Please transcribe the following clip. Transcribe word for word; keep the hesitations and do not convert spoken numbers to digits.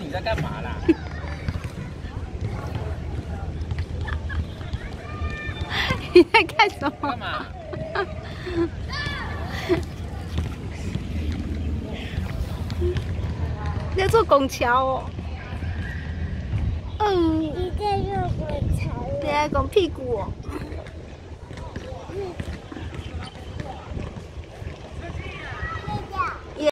你在干嘛啦？ 你在干什么？ 干嘛？ 在做拱桥哦。嗯。 你在做拱桥。 对啊，拱屁股哦。 嗯